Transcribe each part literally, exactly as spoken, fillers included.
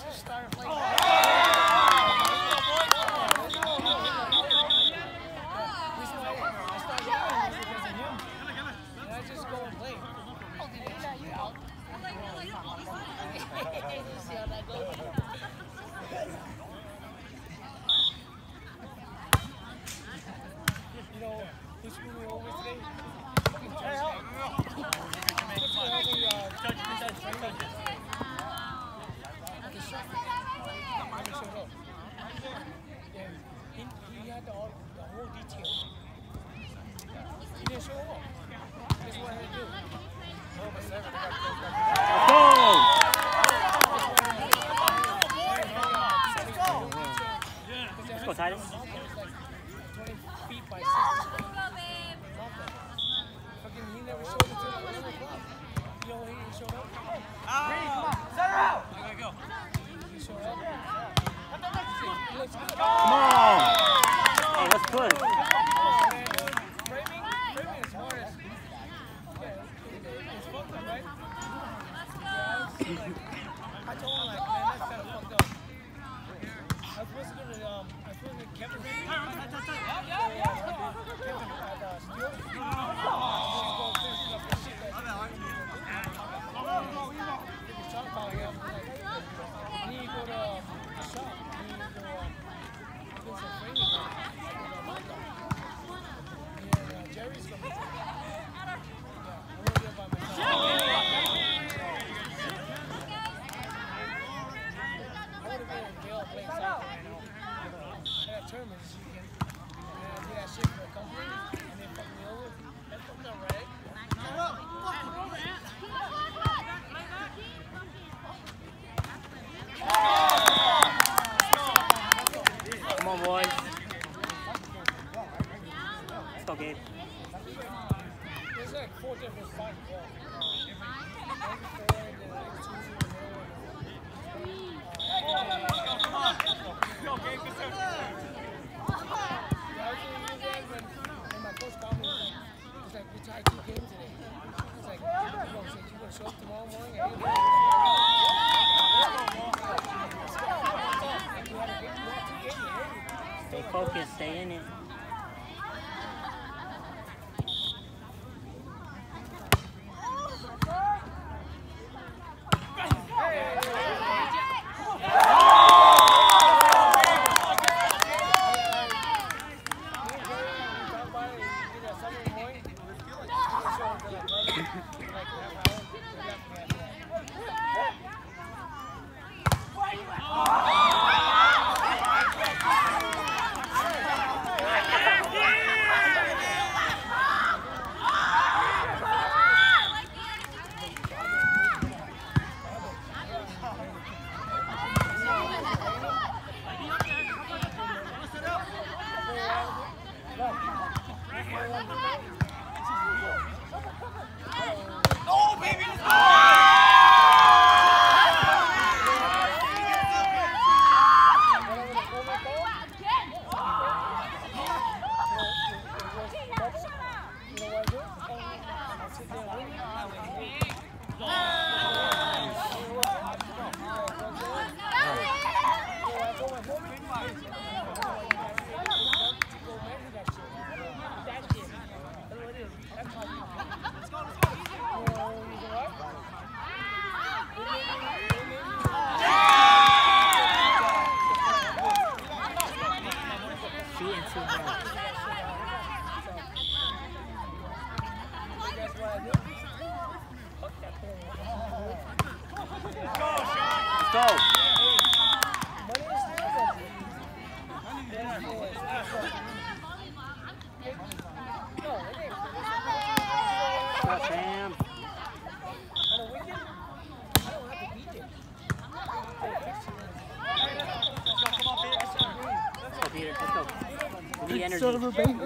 Son of a baby.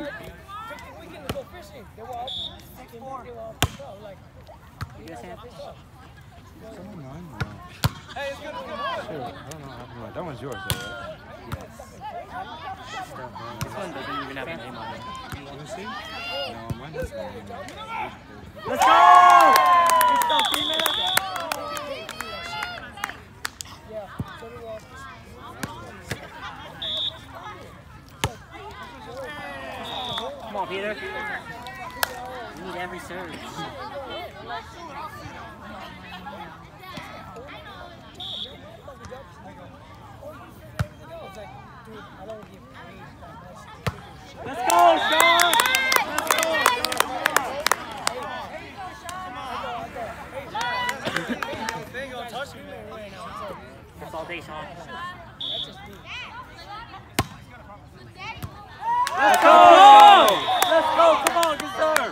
Hey, it's good to be home. Sure. I don't know what happened. That one's yours, though, right? Yes. This one doesn't even have a name on it. You see? No, mine has no name on it. Let's go! Let's go, female! Yeah. Peter. You need every serve. Let's go, Sean! Let's go! That's all day, Sean. Let's go! Let's go! Come on, good serve!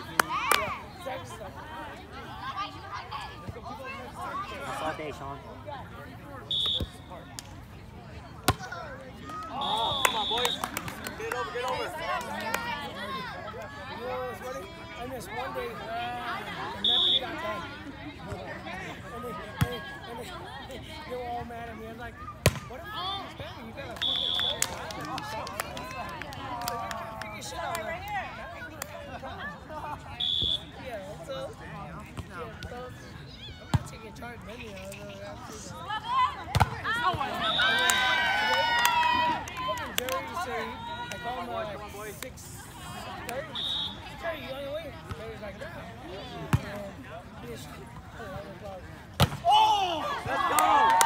That's all day, Sean. Oh, come on, boys. Get it over, get over. I missed one day, uh, and nothing got done. And they, they, and they, they were all mad at me. I'm like, what am I doing? You gotta fucking pick your shit out. Like, yeah, so, yeah, so, I'm not taking charge of any of it. Fucking Jerry said, I called him like six thirty. Jerry, you on your way? Jerry's like, no. And he just, Oh! Let's go!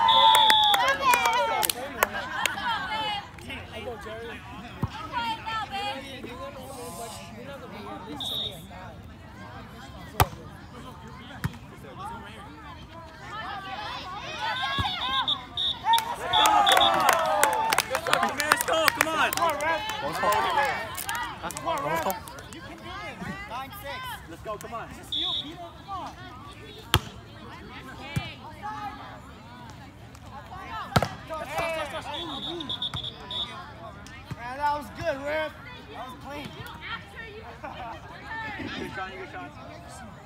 I go, Jerry. You're going to win, but you're not going to be here. At least send me a five. Let's go! Come on! Come on, Ref. Let's go. Huh? Come on, Let's Ref. go. You can do this. nine six. Let's go, come on. It's just you, Peter. Come on. Man, that was good, Ref. That was clean. Good shot, good shot.